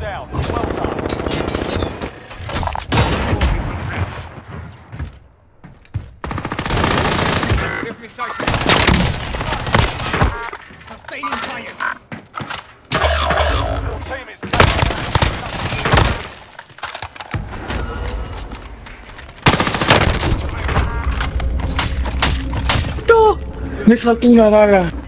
down. Well done. Give me sight. Sustaining fire. Your team is ¡No! Me faltó una bala.